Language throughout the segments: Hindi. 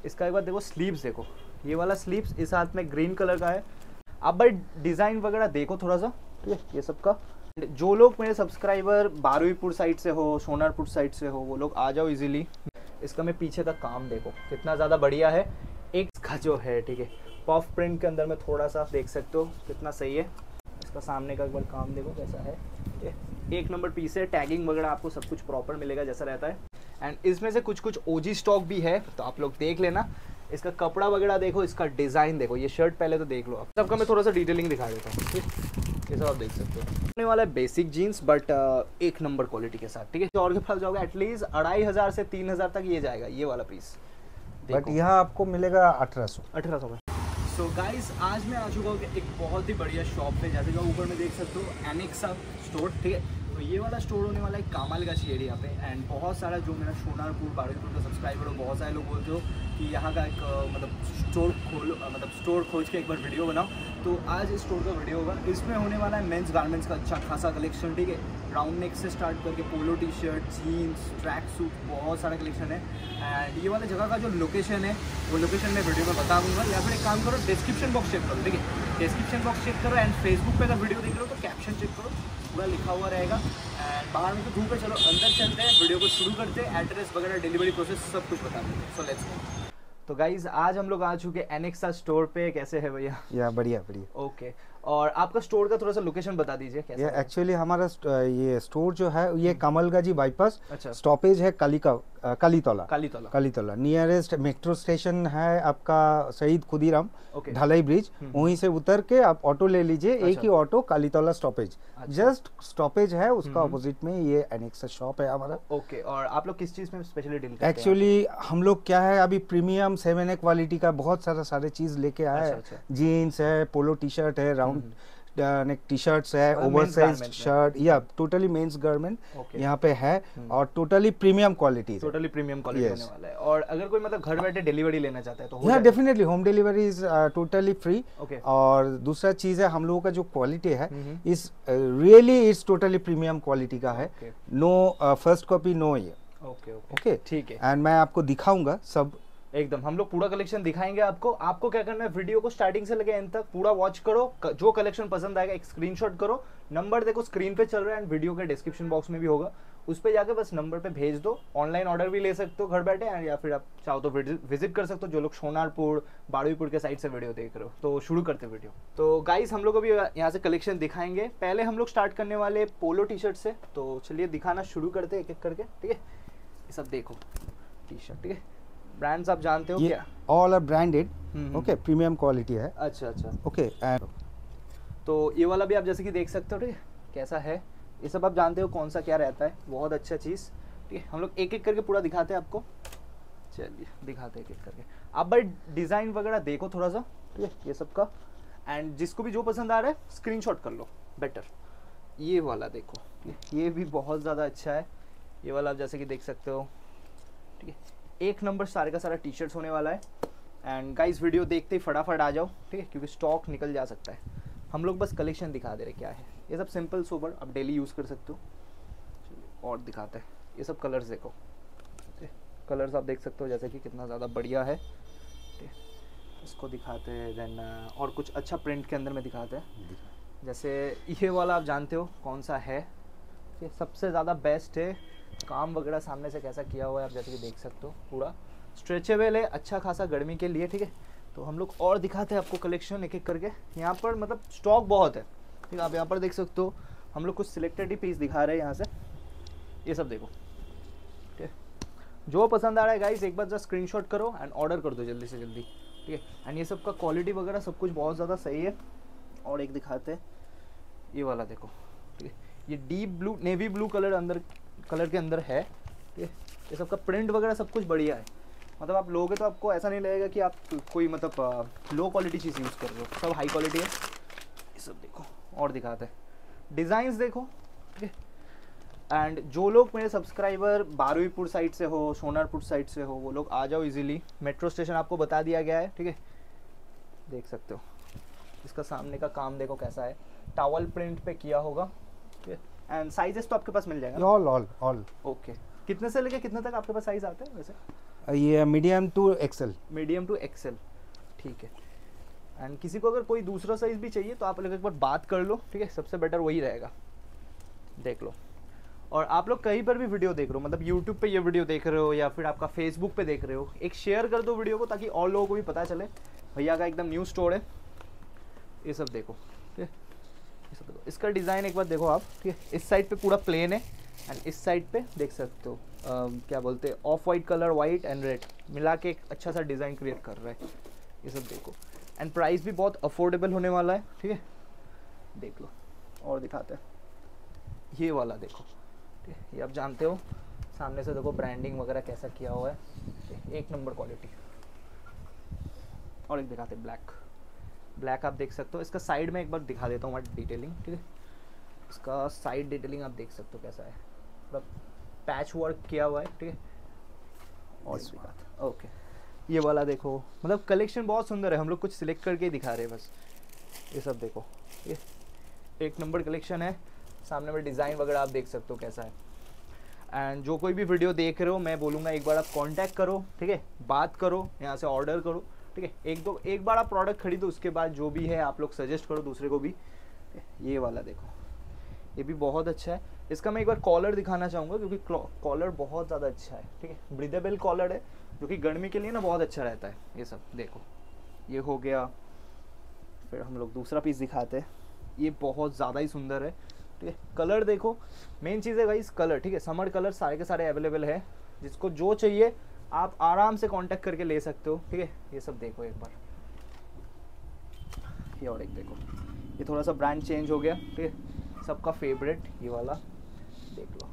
इसका एक बार देखो स्लीव्स देखो, ये वाला स्लीव्स इस हाथ में ग्रीन कलर का है। आप भाई डिज़ाइन वगैरह देखो थोड़ा सा, ये सबका। जो लोग मेरे सब्सक्राइबर बारुईपुर साइड से हो, सोनारपुर साइड से हो, वो लोग आ जाओ इजीली। इसका मैं पीछे का काम देखो कितना ज़्यादा बढ़िया है। एक का जो है ठीक है पफ प्रिंट के अंदर में थोड़ा सा देख सकते हो कितना सही है। इसका सामने का एक बार काम देखो कैसा है, ठीक है। एक नंबर पीस है, टैगिंग वगैरह आपको सब कुछ प्रॉपर मिलेगा जैसा रहता है। एंड इसमें से कुछ ओजी स्टॉक भी है, तो आप लोग देख लेना। इसका कपड़ा वगैरह देखो, इसका डिज़ाइन देखो। ये शर्ट पहले तो देख लो आप सबका, मैं थोड़ा सा डिटेलिंग दिखा देता हूँ। ये सब आप देख सकते हो। होने वाला है बेसिक जीन्स बट एक नंबर क्वालिटी के साथ, ठीक है। और के पास जाओगे एटलीस्ट 2500 से 3000 तक ये जाएगा ये वाला पीस। बट यहाँ आपको मिलेगा 1800 में। सो गाइस आज मैं आ चुका हूँ एक बहुत ही बढ़िया शॉप पे, जैसे कि ऊपर में देख सकते हो एनेक्सा स्टोर, ठीक है। तो ये वाला स्टोर होने वाला है कमालगंज एरिया पे। एंड बहुत सारा जो मेरा सोनारपुर बारुईपुर का सब्सक्राइबर हो, बहुत सारे लोग बोलते हो कि यहाँ का एक मतलब स्टोर खोज के एक बार वीडियो बनाओ। तो आज इस स्टोर का वीडियो होगा। इसमें होने वाला है मेंस गारमेंट्स का अच्छा खासा कलेक्शन, ठीक है। राउंड नेक से स्टार्ट करके polo T shirt, jeans, track suit, बहुत सारा कलेक्शन है। एंड ये वाला जगह का जो लोकेशन है वो लोकेशन मैं वीडियो में बता दूंगा, या फिर एक काम करो डिस्क्रिप्शन बॉक्स चेक करो, ठीक है। डिस्क्रिप्शन बॉक्स चेक करो एंड फेसबुक पे अगर वीडियो देख रहे हो तो कैप्शन चेक करो, पूरा लिखा हुआ रहेगा। एंड बाहर में तो धूप है, चलो अंदर चलते हैं, वीडियो को शुरू करते हैं। एड्रेस वगैरह, डिलीवरी प्रोसेस सब कुछ बता देंगे। So let's go. तो गाइज आज हम लोग आ चुके हैं एनेक्सा स्टोर पे। कैसे है भैया? या बढ़िया बढ़िया। ओके और आपका स्टोर का थोड़ा सा लोकेशन बता दीजिए कैसा है? एक्चुअली हमारा ये स्टोर जो है ये कमलगाजी बाईपास, अच्छा। स्टॉपेज है कालीतला नियरेस्ट मेट्रो स्टेशन है आपका शहीद खुदीराम ढलाई ब्रिज, वहीं से उतर के आप ऑटो ले लीजिए। एक ही auto Kalitala stoppage, just stoppage है उसका ऑपोजिट में ये एनेक्सा शॉप है हमारा। ओके और आप लोग किस चीज में स्पेशली डील करते हैं? एक्चुअली हम लोग क्या है अभी प्रीमियम 7A क्वालिटी का बहुत सारे चीज लेके आए हैं। जीन्स है, पोलो टी शर्ट है, राउंड नेक टी शर्ट्स है, ओवरसाइज्ड शर्ट, या टोटली मेंस गारमेंट यहाँ पे है और टोटली प्रीमियम क्वालिटी होने वाला है। और अगर कोई मतलब घर बैठे डिलीवरी लेना चाहता है तो हाँ definitely home delivery is totally free. और दूसरा चीज है हम लोगों का जो क्वालिटी है is really is totally premium quality का है। नो फर्स्ट कॉपी नो ये। ओके ठीक है। एंड मैं आपको दिखाऊंगा सब एकदम, हम लोग पूरा कलेक्शन दिखाएंगे आपको। आपको क्या करना है, वीडियो को स्टार्टिंग से लेके एंड तक पूरा वॉच करो। जो कलेक्शन पसंद आएगा एक स्क्रीनशॉट करो, नंबर देखो स्क्रीन पे चल रहा है एंड वीडियो के डिस्क्रिप्शन बॉक्स में भी होगा, उस पे जाके बस नंबर पे भेज दो। ऑनलाइन ऑर्डर भी ले सकते हो घर बैठे, या फिर आप चाहो तो विजिट कर सकते हो। जो लोग सोनारपुर बारुईपुर के साइड से वीडियो देख रहे हो तो शुरू करते वीडियो। तो गाइस हम लोग अभी यहाँ से कलेक्शन दिखाएंगे। पहले हम लोग स्टार्ट करने वाले पोलो टी शर्ट से, तो चलिए दिखाना शुरू करते हैं एक एक करके, ठीक है। ये सब देखो टी शर्ट, ठीक है। ब्रांड्स आप जानते हो क्या? All are branded, okay, premium quality है। अच्छा ओके। तो ये वाला भी आप जैसे कि देख सकते हो, ठीक है, कैसा है। ये सब आप जानते हो कौन सा क्या रहता है, बहुत अच्छा चीज़, ठीक है। हम लोग एक एक करके पूरा दिखाते हैं आपको। चलिए दिखाते हैं एक एक करके। आप भाई डिज़ाइन वगैरह देखो थोड़ा सा, ठीक है, ये सब का। एंड जिसको भी जो पसंद आ रहा है स्क्रीनशॉट कर लो बेटर। ये वाला देखो, ये भी बहुत ज़्यादा अच्छा है। ये वाला आप जैसे कि देख सकते हो, ठीक है। एक नंबर सारे का सारा टी शर्ट्स होने वाला है। एंड गाइस वीडियो देखते ही फटाफट आ जाओ, ठीक है, क्योंकि स्टॉक निकल जा सकता है। हम लोग बस कलेक्शन दिखा दे रहे क्या है। ये सब सिंपल सोबर आप डेली यूज़ कर सकते हो। चलिए और दिखाते हैं। ये सब कलर्स देखो, कलर्स आप देख सकते हो जैसे कि कितना ज़्यादा बढ़िया है, ठीक है। इसको दिखाते हैं। देन और कुछ अच्छा प्रिंट के अंदर में दिखाते हैं। जैसे ये वाला आप जानते हो कौन सा है, ये सबसे ज़्यादा बेस्ट है। काम वगैरह सामने से कैसा किया हुआ है आप जैसे कि देख सकते हो, पूरा स्ट्रेचेबल है, अच्छा खासा गर्मी के लिए, ठीक है। तो हम लोग और दिखाते हैं आपको कलेक्शन एक एक करके। यहाँ पर मतलब स्टॉक बहुत है, ठीक है। आप यहाँ पर देख सकते हो, हम लोग कुछ सिलेक्टेड ही पीस दिखा रहे हैं यहाँ से। ये सब देखो, ठीक है। जो पसंद आ रहा है गाइस एक बार जस्ट स्क्रीनशॉट करो एंड ऑर्डर कर दो जल्दी से जल्दी, ठीक है। एंड ये सब का क्वालिटी वगैरह सब कुछ बहुत ज़्यादा सही है। और एक दिखाते हैं, ये वाला देखो, ठीक है। ये deep blue, navy blue colour के अंदर है, ठीक है। ये सब का प्रिंट वगैरह सब कुछ बढ़िया है। मतलब आप लोगे तो आपको ऐसा नहीं लगेगा कि आप कोई मतलब लो क्वालिटी चीज़ यूज़ कर रहे हो, सब हाई क्वालिटी है। ये सब देखो और दिखाते हैं, डिज़ाइंस देखो, ठीक है। एंड जो लोग मेरे सब्सक्राइबर बारुईपुर साइड से हो, सोनारपुर साइड से हो, वो लोग आ जाओ इजीली। मेट्रो स्टेशन आपको बता दिया गया है, ठीक है, देख सकते हो। इसका सामने का काम देखो कैसा है, टॉवल प्रिंट पे किया होगा, ठीक है। एंड साइजेस तो आपके पास मिल जाएगा? All okay. कितने से लेके कितने तक आपके पास साइज आते हैं वैसे? ये medium to XL. Medium to XL, ठीक है। एंड किसी को अगर कोई दूसरा साइज भी चाहिए तो आप लोग एक बार बात कर लो, ठीक है, सबसे बेटर वही रहेगा। देख लो। और आप लोग कहीं पर भी वीडियो देख रहे हो, मतलब यूट्यूब पे ये वीडियो देख रहे हो या फिर आपका फेसबुक पे देख रहे हो, एक शेयर कर दो वीडियो को ताकि और लोगों को भी पता चले भैया का एकदम न्यू स्टोर है। ये सब देखो, ठीक है, ये सब देखो। इसका डिज़ाइन एक बार देखो आप, ठीक है। इस साइड पे पूरा प्लेन है एंड इस साइड पे देख सकते हो क्या बोलते हैं, off white colour, white and red मिला के एक अच्छा सा डिज़ाइन क्रिएट कर रहा है। ये सब देखो एंड प्राइस भी बहुत अफोर्डेबल होने वाला है, ठीक है। देख लो और दिखाते हैं, ये वाला देखो, ठीक है। ये आप जानते हो, सामने से देखो ब्रांडिंग वगैरह कैसा किया हुआ है, एक नंबर क्वालिटी। और एक दिखाते हैं ब्लैक, ब्लैक आप देख सकते हो। इसका साइड में एक बार दिखा देता हूँ मैं डिटेलिंग, ठीक है। इसका साइड डिटेलिंग आप देख सकते हो कैसा है, मतलब पैच वर्क किया हुआ है, ठीक है। और इस बात ओके, ये वाला देखो, मतलब कलेक्शन बहुत सुंदर है, हम लोग कुछ सिलेक्ट करके ही दिखा रहे हैं बस। ये सब देखो, ये एक नंबर कलेक्शन है। सामने में डिज़ाइन वगैरह आप देख सकते हो कैसा है। एंड जो कोई भी वीडियो देख रहे हो, मैं बोलूँगा एक बार आप कांटेक्ट करो, ठीक है, बात करो, यहाँ से ऑर्डर करो, ठीक है। एक बार आप प्रोडक्ट खरीदो, उसके बाद जो भी है आप लोग सजेस्ट करो दूसरे को भी। ये वाला देखो, ये भी बहुत अच्छा है। इसका मैं एक बार कॉलर दिखाना चाहूँगा क्योंकि कॉलर बहुत ज़्यादा अच्छा है, ठीक है। ब्रीदेबल कॉलर है जो कि गर्मी के लिए ना बहुत अच्छा रहता है। ये सब देखो, ये हो गया। फिर हम लोग दूसरा पीस दिखाते हैं, ये बहुत ज़्यादा ही सुंदर है, ठीक है। कलर देखो, मेन चीज़ है गाइस कलर, ठीक है। समर कलर सारे के सारे अवेलेबल है, जिसको जो चाहिए आप आराम से कांटेक्ट करके ले सकते हो, ठीक है। ये सब देखो एक बार, ये और एक देखो, ये थोड़ा सा ब्रांड चेंज हो गया, ठीक है। सबका फेवरेट ये वाला देख लो।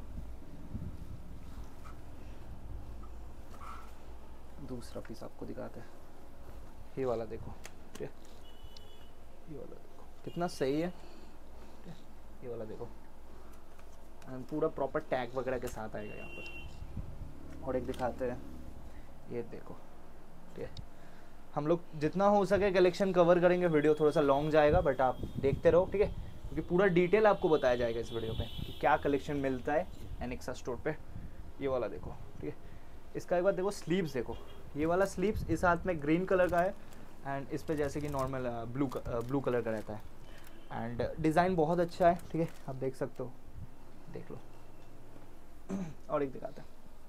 दूसरा पीस आपको दिखाते हैं, ये वाला देखो, ठीक है। ये वाला देखो कितना सही है, ठीक है। ये वाला देखो एंड पूरा प्रॉपर टैग वगैरह के साथ आएगा यहाँ पर। और एक दिखाते हैं, ये देखो, ठीक है। हम लोग जितना हो सके कलेक्शन कवर करेंगे, वीडियो थोड़ा सा लॉन्ग जाएगा बट आप देखते रहो, ठीक है, क्योंकि पूरा डिटेल आपको बताया जाएगा इस वीडियो पे कि क्या कलेक्शन मिलता है एनेक्सा स्टोर पे। ये वाला देखो, ठीक है। इसका एक बार देखो स्लीव्स देखो, ये वाला स्लीव्स इस हाथ में ग्रीन कलर का है एंड इस पे जैसे कि नॉर्मल ब्लू कलर का रहता है एंड डिज़ाइन बहुत अच्छा है, ठीक है। आप देख सकते हो, देख लो। और एक दिखाते हैं,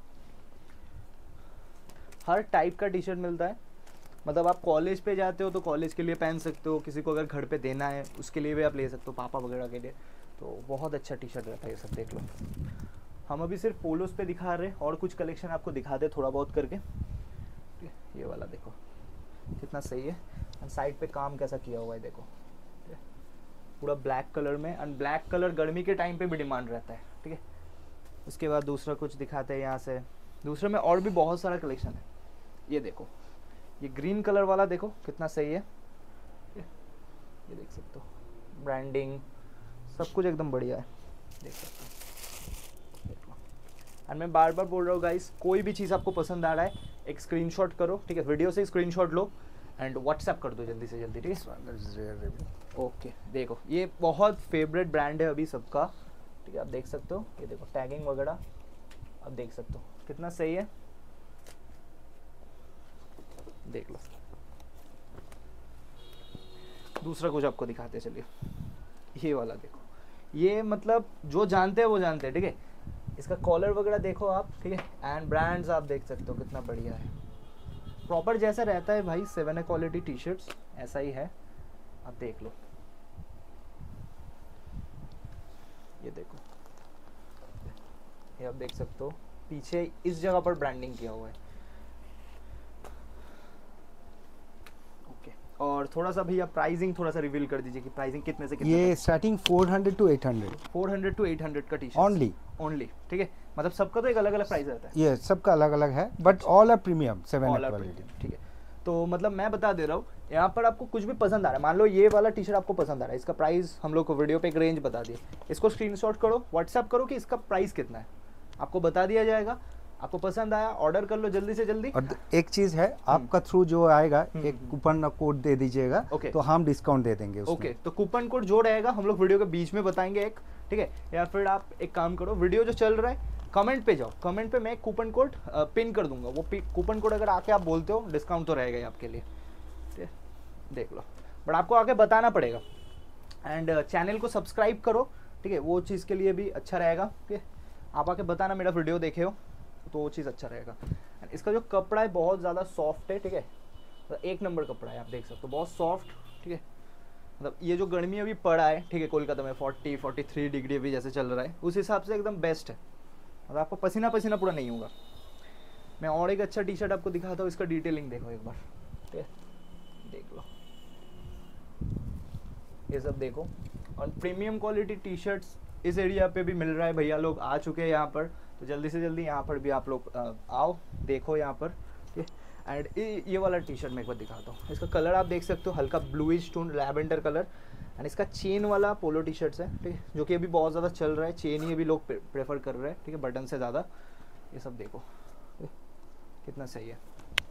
हर टाइप का टी शर्ट मिलता है, मतलब आप कॉलेज पे जाते हो तो कॉलेज के लिए पहन सकते हो, किसी को अगर घर पे देना है उसके लिए भी आप ले सकते हो, पापा वगैरह के लिए, तो बहुत अच्छा टी शर्ट रहता है। ये सब देख लो। हम अभी सिर्फ पोलोस पे दिखा रहे हैं और कुछ कलेक्शन आपको दिखाते थोड़ा बहुत करके, ठीक है। ये वाला देखो कितना सही है एंड साइड पे काम कैसा किया हुआ है देखो, ठीक है। पूरा ब्लैक कलर में एंड ब्लैक कलर गर्मी के टाइम पे भी डिमांड रहता है, ठीक है। उसके बाद दूसरा कुछ दिखाते हैं यहाँ से, दूसरे में और भी बहुत सारा कलेक्शन है। ये देखो, ये ग्रीन कलर वाला देखो कितना सही है, ये देख सकते हो, ब्रांडिंग सब कुछ एकदम बढ़िया है, देख सकते हो। एंड मैं बार बार बोल रहा हूँ गाइस, कोई भी चीज़ आपको पसंद आ रहा है एक स्क्रीनशॉट करो, ठीक है, वीडियो से स्क्रीनशॉट लो एंड व्हाट्सएप कर दो जल्दी से जल्दी, ठीक है। ओके देखो, ये बहुत फेवरेट ब्रांड है अभी सबका, ठीक है। आप देख सकते हो, ये देखो टैगिंग वगैरह आप देख सकते हो कितना सही है, देख लो। दूसरा कुछ आपको दिखाते चलिए, ये वाला देखो, ये मतलब जो जानते हैं वो जानते हैं, ठीक है। इसका कॉलर वगैरह देखो आप, ठीक है, एंड ब्रांड्स आप देख सकते हो कितना बढ़िया है, प्रॉपर जैसा रहता है भाई 7A क्वालिटी टी शर्ट्स ऐसा ही है, आप देख लो। ये देखो, ये आप देख सकते हो पीछे इस जगह पर ब्रांडिंग किया हुआ है। और थोड़ा सा भैया प्राइसिंग थोड़ा सा रिवील कर दीजिए कि प्राइसिंग कितने से कितने। ये स्टार्टिंग 400 to 800 400 to 800 का टी शर्ट ओनली, ठीक है। मतलब सबका तो एक अलग अलग प्राइस रहता है, ये सबका अलग अलग है but all are premium 7A quality, ठीक है। तो मतलब मैं बता दे रहा हूँ, यहाँ पर आपको कुछ भी पसंद आ रहा है, मान लो ये वाला टी शर्ट आपको पसंद आ रहा है, इसका प्राइस हम लोग को वीडियो पे एक रेंज बता दिए, इसको स्क्रीनशॉट करो, व्हाट्सएप करो कि इसका प्राइस कितना है, आपको बता दिया जाएगा। आपको पसंद आया ऑर्डर कर लो जल्दी से जल्दी। और एक चीज है, आपका थ्रू जो आएगा एक कूपन कोड दे दीजिएगा, तो हम डिस्काउंट दे देंगे उसमें। ओके, तो कूपन कोड जो रहेगा हम लोग वीडियो के बीच में बताएंगे एक, ठीक है। या फिर आप एक काम करो, वीडियो जो चल रहा है कमेंट पे जाओ, कमेंट पे मैं कूपन कोड पिन कर दूंगा, वो कूपन कोड अगर आके आप बोलते हो डिस्काउंट तो रहेगा ही आपके लिए, ठीक है, देख लो, बट आपको आके बताना पड़ेगा। एंड चैनल को सब्सक्राइब करो, ठीक है, वो चीज़ के लिए भी अच्छा रहेगा, ठीक है, आप आके बताना मेरा वीडियो देखे हो तो वो चीज़ अच्छा रहेगा। एंड इसका जो कपड़ा है बहुत ज़्यादा सॉफ्ट है, ठीक है, तो एक नंबर कपड़ा है, आप देख सकते हो बहुत सॉफ्ट, ठीक है, मतलब ये जो गर्मी अभी पड़ा है, ठीक है, कोलकाता में 40-43 डिग्री अभी जैसे चल रहा है, उस हिसाब से एकदम बेस्ट है, मतलब आपको पसीना पसीना पूरा नहीं होगा। मैं और एक अच्छा टी शर्ट आपको दिखाता हूँ, इसका डिटेलिंग देखो एक बार, ठीक है, देख लो, ये सब देखो, और प्रीमियम क्वालिटी टी शर्ट्स इस एरिया पे भी मिल रहा है, भैया लोग आ चुके हैं यहाँ पर, तो जल्दी से जल्दी यहाँ पर भी आप लोग आओ, देखो यहाँ पर, ठीक है। एंड ये वाला टी शर्ट मैं एक बार दिखाता हूँ, इसका कलर आप देख सकते हो, हल्का bluish tone lavender colour, and इसका चेन वाला पोलो टी शर्ट्स है, ठीक है, जो कि अभी बहुत ज़्यादा चल रहा है, चेन ही अभी लोग प्रेफर कर रहे हैं, ठीक है, बटन से ज़्यादा। ये सब देखो कितना सही है,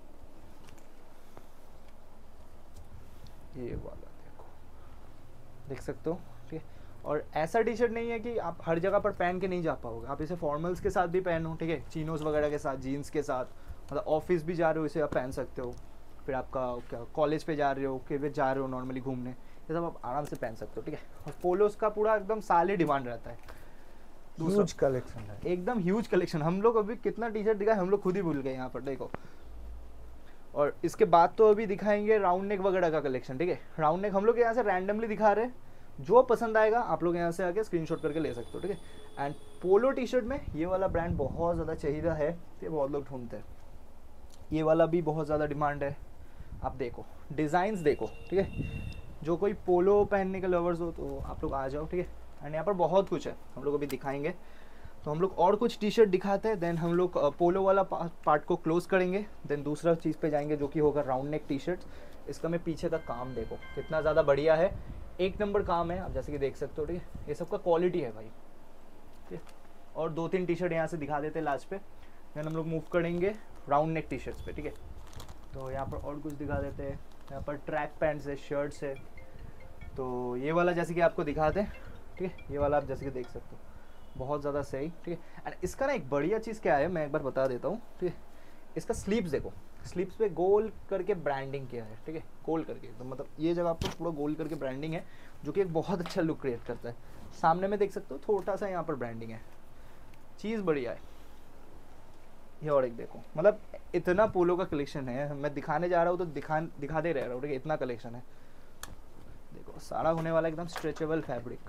ये वाला देखो, देख सकते हो, ठीक है, और ऐसा टी शर्ट नहीं है कि आप हर जगह पर पहन के नहीं जा पाओगे, आप इसे फॉर्मल्स के साथ भी पहनो, ठीक है, चीनोस वगैरह के साथ, जीन्स के साथ, मतलब ऑफिस भी जा रहे हो इसे आप पहन सकते हो, फिर आपका क्या कॉलेज पे जा रहे हो, फिर जा रहे हो नॉर्मली घूमने, ये सब आप आराम से पहन सकते हो, ठीक है, और पोलोस का पूरा एकदम साल ही डिमांड रहता है, ह्यूज कलेक्शन है, एकदम ह्यूज कलेक्शन। हम लोग अभी कितना टी शर्ट दिखाए हम लोग खुद ही भूल गए यहाँ पर, देखो। और इसके बाद तो अभी दिखाएंगे राउंड नेक वगैरह का कलेक्शन, ठीक है, राउंड नेक हम लोग यहाँ से रैंडमली दिखा रहे हैं, जो पसंद आएगा आप लोग यहाँ से आके स्क्रीनशॉट करके ले सकते हो, ठीक है। एंड पोलो टी शर्ट में ये वाला ब्रांड बहुत ज़्यादा चाहिए है, ये बहुत लोग ढूंढते हैं, ये वाला भी बहुत ज़्यादा डिमांड है, आप देखो डिज़ाइंस देखो, ठीक है, जो कोई पोलो पहनने के लवर्स हो तो आप लोग आ जाओ, ठीक है। एंड यहाँ पर बहुत कुछ है, हम लोग अभी दिखाएंगे, तो हम लोग और कुछ टी शर्ट दिखाते हैं, देन हम लोग पोलो वाला पार्ट को क्लोज करेंगे, देन दूसरा चीज़ पे जाएंगे जो कि होगा राउंड नेक टी शर्ट। इसका मैं पीछे का काम देखो कितना ज़्यादा बढ़िया है, एक नंबर काम है, आप जैसे कि देख सकते हो, ठीक है, ये सब का क्वालिटी है भाई, ठीक है। और 2-3 टी शर्ट यहाँ से दिखा देते हैं लास्ट पे, देन हम लोग मूव करेंगे राउंड नेक टी शर्ट्स पे, ठीक है। तो यहाँ पर और कुछ दिखा देते हैं, यहाँ पर ट्रैक पैंट्स है, शर्ट्स है, तो ये वाला जैसे कि आपको दिखाते हैं, ठीक है, ये वाला आप जैसे कि देख सकते हो बहुत ज़्यादा सही, ठीक है। एंड इसका ना एक बढ़िया चीज़ क्या है मैं एक बार बता देता हूँ, ठीक है, इसका स्लीव्स देखो, स्लीव्स पे गोल करके ब्रांडिंग किया है, ठीक है, गोल करके, तो मतलब ये जगह आपको पूरा गोल करके ब्रांडिंग है, जो कि एक बहुत अच्छा लुक क्रिएट करता है। सामने में देख सकते हो छोटा सा यहाँ पर ब्रांडिंग है, चीज़ बढ़िया है। ये और एक देखो, मतलब इतना पोलो का कलेक्शन है, मैं दिखाने जा रहा हूँ तो दिखाते रह रहा हूँ, ठीक है, इतना कलेक्शन है। देखो सारा होने वाला एकदम स्ट्रेचेबल फैब्रिक,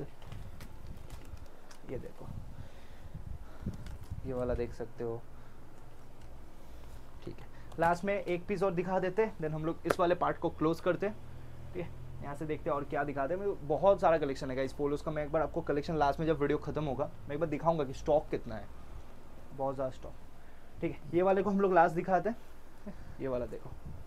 ये देखो, ये वाला देख सकते हो, ठीक है। लास्ट में एक पीस और दिखा देते, देन हम लोग इस वाले पार्ट को क्लोज करते, ठीक है। यहाँ से देखते हैं और क्या दिखाते हैं, बहुत सारा कलेक्शन है गाइस पोलोस का, मैं एक बार आपको कलेक्शन लास्ट में जब वीडियो खत्म होगा मैं एक बार दिखाऊंगा कि स्टॉक कितना है, बहुत ज़्यादा स्टॉक, ठीक है। ये वाले को हम लोग लास्ट दिखाते हैं, ये वाला देखो,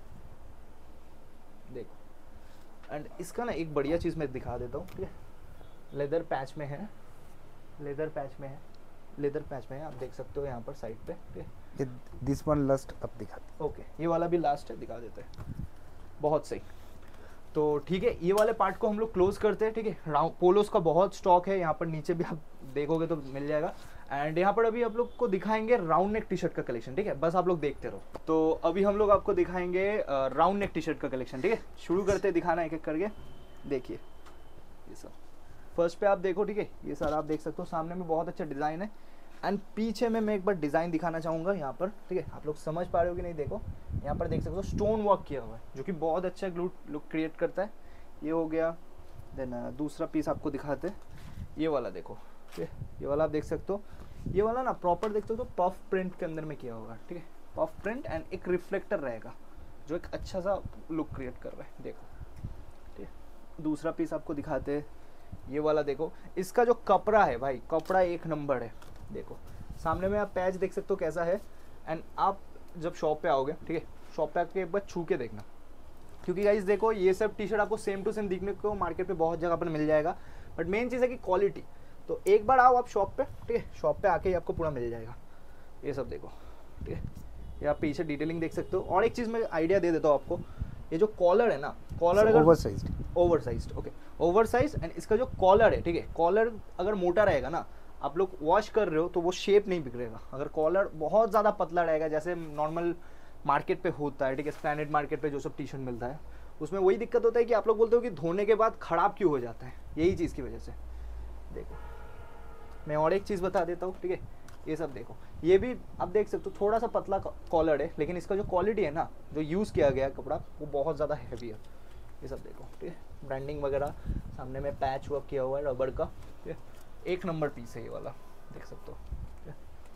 देखो। एंड इसका ना एक बढ़िया चीज़ मैं दिखा देता हूँ, ठीक है, लेदर पैच में है, लेदर पैच में है, लेदर पैच में है, आप देख सकते हो यहाँ पर साइड पे, ठीक है। दिस वन लास्ट अब दिखाते, ओके, ये वाला भी लास्ट है, दिखा देते हैं, बहुत सही। तो ठीक है, ये वाले पार्ट को हम लोग क्लोज करते हैं, ठीक है। पोलोस का बहुत स्टॉक है, यहाँ पर नीचे भी आप देखोगे तो मिल जाएगा। एंड यहाँ पर अभी आप लोग को दिखाएंगे राउंड नेक टी शर्ट का कलेक्शन, ठीक है, बस आप लोग देखते रहो। तो अभी हम लोग आपको दिखाएंगे राउंड नेक टी शर्ट का कलेक्शन, ठीक है। शुरू करते हैं दिखाना एक एक करके, देखिए ये सब फर्स्ट पे आप देखो, ठीक है, ये सारा आप देख सकते हो, सामने में बहुत अच्छा डिज़ाइन है। एंड पीछे में मैं एक बार डिज़ाइन दिखाना चाहूँगा यहाँ पर, ठीक है, आप लोग समझ पा रहे हो कि नहीं, देखो यहाँ पर देख सकते हो स्टोन वर्क किया हुआ है, जो कि बहुत अच्छा लुक क्रिएट करता है। ये हो गया, देन दूसरा पीस आपको दिखाते हैं, ये वाला देखो, ठीक है, ये वाला आप देख सकते हो, ये वाला ना प्रॉपर देखते हो तो पफ प्रिंट के अंदर में किया होगा, ठीक है, पफ प्रिंट एंड एक रिफ्लेक्टर रहेगा जो एक अच्छा सा लुक क्रिएट कर रहा है, देखो, ठीक है। दूसरा पीस आपको दिखाते हैं, ये वाला देखो, इसका जो कपड़ा है भाई, कपड़ा एक नंबर है, देखो सामने में आप पैच देख सकते हो कैसा है। एंड आप जब शॉप पे आओगे, ठीक है, शॉप पे आके एक बार छू के देखना, क्योंकि गाइस देखो ये सब टी शर्ट आपको सेम टू सेम दिखने को मार्केट पे बहुत जगह पर मिल जाएगा, बट मेन चीज़ है कि क्वालिटी। तो एक बार आओ आप शॉप पे, ठीक है, शॉप पे आके ही आपको पूरा मिल जाएगा। ये सब देखो, ठीक है, ये आप पीछे डिटेलिंग देख सकते हो। और एक चीज़ मैं आइडिया दे देता हूँ आपको, ये जो कॉलर है ना, कॉलर अगर ओवरसाइज्ड, ओके, ओवरसाइज्ड एंड इसका जो कॉलर है, ठीक है, कॉलर अगर मोटा रहेगा ना, आप लोग वॉश कर रहे हो तो वो शेप नहीं बिगड़ेगा। अगर कॉलर बहुत ज़्यादा पतला रहेगा जैसे नॉर्मल मार्केट पे होता है, ठीक है, स्प्लैनेड मार्केट पे जो सब टी शर्ट मिलता है उसमें वही दिक्कत होता है कि आप लोग बोलते हो कि धोने के बाद ख़राब क्यों हो जाता है, यही चीज़ की वजह से। देखो मैं और एक चीज़ बता देता हूँ, ठीक है, ये सब देखो, ये भी आप देख सकते हो थोड़ा सा पतला कॉलर है, लेकिन इसका जो क्वालिटी है ना, जो यूज़ किया गया है कपड़ा, वो बहुत ज़्यादा हैवी है। ये सब देखो, ठीक है, ब्रांडिंग वगैरह, सामने में पैच वर्क किया हुआ है रबड़ का, ठीक है, एक नंबर पीस है ये वाला, देख सकते हो। ठीक है,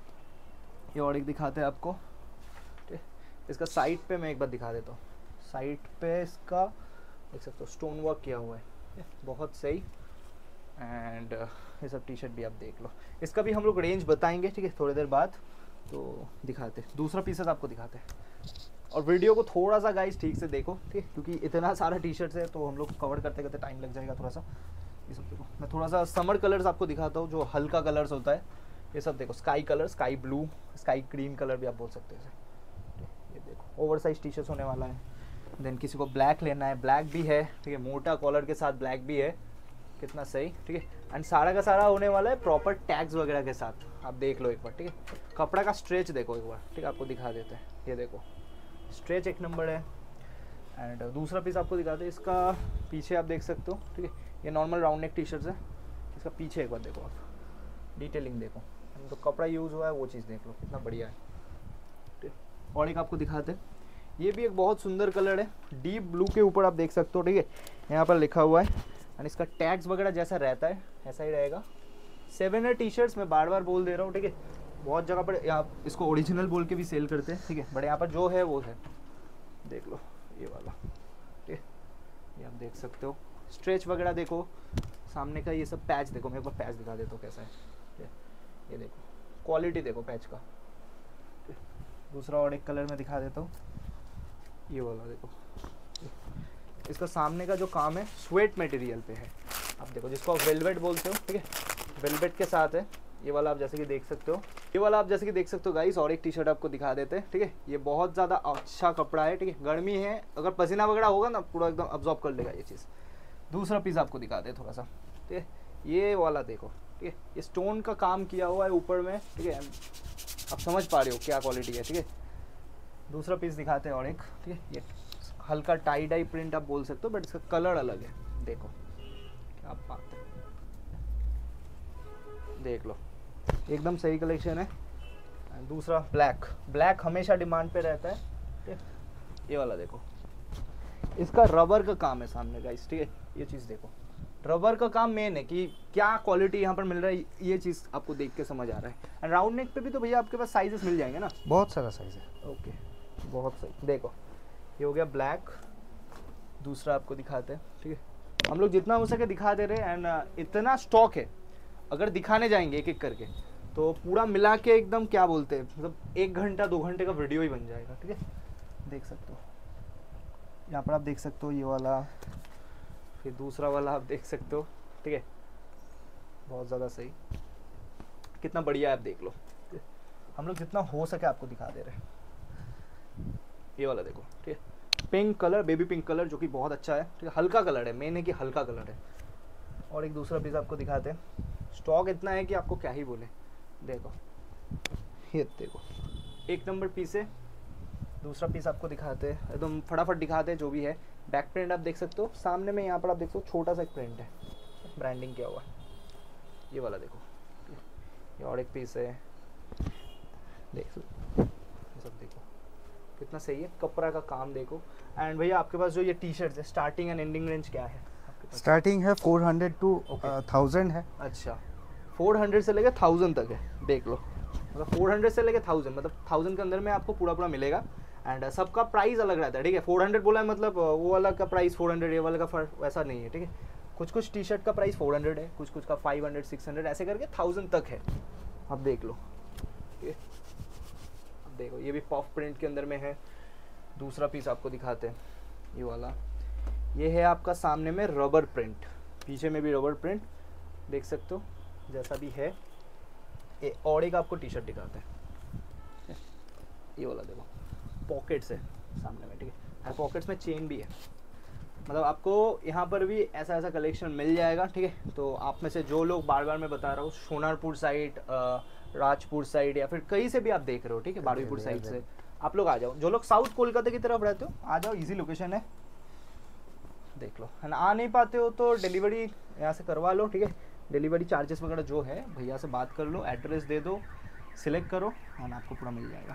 ये और एक दिखाते हैं आपको, ठीक है, इसका साइड पे मैं एक बार दिखा देता हूँ। साइड पे इसका देख सकते हो स्टोन वर्क किया हुआ है, बहुत सही। एंड ये सब टी शर्ट भी आप देख लो, इसका भी हम लोग रेंज बताएंगे, ठीक है, थोड़ी देर बाद। तो दिखाते दूसरा पीसेस आपको दिखाते हैं, और वीडियो को थोड़ा सा गाइस ठीक से देखो, ठीक है, क्योंकि इतना सारा टी शर्ट्स है तो हम लोग कवर करते करते टाइम लग जाएगा थोड़ा सा। ये सब देखो, मैं थोड़ा सा समर कलर्स आपको दिखाता हूँ, जो हल्का कलर्स होता है। ये सब देखो, sky colour, sky blue, sky green colour भी आप बोल सकते हैं। ये देखो ओवर साइज टी शर्ट्स होने वाला है। देन किसी को ब्लैक लेना है, ब्लैक भी है, ठीक है, मोटा कॉलर के साथ ब्लैक भी है, कितना सही, ठीक है। एंड सारा का सारा होने वाला है प्रॉपर टैग्स वगैरह के साथ, आप देख लो एक बार, ठीक है। कपड़ा का स्ट्रेच देखो एक बार, ठीक है, आपको दिखा देते हैं। ये देखो स्ट्रेच एक नंबर है। एंड दूसरा पीस आपको दिखाते हैं, इसका पीछे आप देख सकते हो, ठीक है, ये normal round neck T shirts है, इसका पीछे एक बार देखो आप, डिटेलिंग देखो, तो कपड़ा यूज़ हुआ है वो चीज़ देख लो, कितना बढ़िया है, ठीक है। और एक आपको दिखाते हैं, ये भी एक बहुत सुंदर कलर है, डीप ब्लू के ऊपर आप देख सकते हो, ठीक है, यहाँ पर लिखा हुआ है। एंड इसका टैग्स वगैरह जैसा रहता है ऐसा ही रहेगा। 7 टी शर्ट्स मैं बार बार बोल दे रहा हूँ, ठीक है, बहुत जगह पर यहाँ इसको ओरिजिनल बोल के भी सेल करते हैं, ठीक है, बट यहाँ पर जो है वो है, देख लो ये वाला, ठीक है, ये आप देख सकते हो। स्ट्रेच वगैरह देखो, सामने का ये सब पैच देखो, मैं एक बार पैच दिखा देता हूँ कैसा है, ठीक है, ये देखो क्वालिटी देखो पैच का। दूसरा और एक कलर में दिखा देता हूँ, ये वाला देखो, इसका सामने का जो काम है स्वेट मटेरियल पे है, आप देखो, जिसको आप वेलवेट बोलते हो, ठीक है, वेलवेट के साथ है। ये वाला आप जैसे कि देख सकते हो, ये वाला आप जैसे कि देख सकते हो गाइस। और एक टी शर्ट आपको दिखा देते हैं, ठीक है, ये बहुत ज़्यादा अच्छा कपड़ा है, ठीक है, गर्मी है, अगर पसीना वगैरह होगा ना पूरा एकदम अब्जॉर्ब कर लेगा ये चीज़। दूसरा पीस आपको दिखाते हैं थोड़ा सा, ठीक है, ये वाला देखो, ठीक है, ये स्टोन का काम किया हुआ है ऊपर में, ठीक है, आप समझ पा रहे हो क्या क्वालिटी है, ठीक है। दूसरा पीस दिखाते हैं और एक, ठीक है, ये हल्का टाई डाई प्रिंट आप बोल सकते हो, बट इसका कलर अलग है, देखो क्या बात है, देख लो एकदम सही कलेक्शन है। दूसरा ब्लैक, ब्लैक हमेशा डिमांड पे रहता है, ठीक है, ये वाला देखो, इसका रबर का काम है सामने गाइस, ठीक है, ये चीज़ देखो, रबर का काम मेन है कि क्या क्वालिटी यहाँ पर मिल रहा है, ये चीज़ आपको देख के समझ आ रहा है। एंड राउंड नेक पे भी तो भैया आपके पास साइजेस मिल जाएंगे ना, बहुत सारा साइज है। ओके, बहुत सही, देखो ये हो गया ब्लैक। दूसरा आपको दिखाते हैं, ठीक है, हम लोग जितना हो सके दिखा दे रहे हैं। एंड इतना स्टॉक है, अगर दिखाने जाएंगे एक एक करके तो पूरा मिला के एकदम क्या बोलते हैं, मतलब 1 घंटा 2 घंटे का वीडियो ही बन जाएगा, ठीक है, देख सकते हो। यहाँ पर आप देख सकते हो ये वाला, फिर दूसरा वाला आप देख सकते हो, ठीक है, बहुत ज़्यादा सही, कितना बढ़िया है, आप देख लो, हम लोग जितना हो सके आपको दिखा दे रहे हैं। ये वाला देखो, ठीक है, pink colour, baby pink colour, जो कि बहुत अच्छा है, ठीक है, हल्का कलर है, मेन है कि हल्का कलर है। और एक दूसरा पीस आपको दिखाते हैं, स्टॉक इतना है कि आपको क्या ही बोले, देखो ये देखो, एक नंबर पीस है। दूसरा पीस आपको दिखाते हैं, एकदम फटाफट दिखाते हैं जो भी है। बैक प्रिंट आप देख सकते हो, सामने में यहाँ पर आप देख सकते हो छोटा सा एक प्रिंट है, ब्रांडिंग किया हुआ है, ये वाला देखो। ये और एक पीस है, देख सकते सब, देखो कितना सही है, कपड़ा का काम देखो। एंड भैया आपके पास जो ये टी शर्ट है, स्टार्टिंग एंड एंडिंग रेंज क्या है आपके पास? स्टार्टिंग है 400 टू 1000 है। अच्छा, 400 से लेकर 1000 तक है, देख लो, मतलब 400 से लेकर 1000, मतलब 1000 के अंदर में आपको पूरा पूरा मिलेगा। एंड सबका प्राइस अलग रहता है, ठीक है, 400 बोला है मतलब वो वाला का प्राइस 400, ये वाला का वैसा नहीं है, ठीक है, कुछ कुछ टी शर्ट का प्राइस 400 है, कुछ कुछ का 500 600 ऐसे करके 1000 तक है, आप देख लो, ठीक है। अब देखो ये भी पफ प्रिंट के अंदर में है। दूसरा पीस आपको दिखाते हैं, ये वाला, ये है आपका सामने में रबर प्रिंट, पीछे में भी रबर प्रिंट देख सकते हो, जैसा भी है। ये और एक आपको टी शर्ट दिखाते हैं, ये वाला देखो, पॉकेट्स है सामने में, ठीक है, और पॉकेट्स में चेन भी है, मतलब आपको यहाँ पर भी ऐसा ऐसा कलेक्शन मिल जाएगा, ठीक है। तो आप में से जो लोग बार बार मैं बता रहा हूँ सोनारपुर साइड, राजपुर साइड या फिर कहीं से भी आप देख रहे हो, ठीक है, बारहवीपुर साइड से आप लोग आ जाओ। जो लोग साउथ कोलकाता की तरफ रहते हो आ जाओ, इजी लोकेशन है, देख लो, है ना। आ नहीं पाते हो तो डिलीवरी यहाँ से करवा लो, ठीक है। डिलीवरी चार्जेस वगैरह जो है भैया से बात कर लो, एड्रेस दे दो, सिलेक्ट करो और आपको पूरा मिल जाएगा।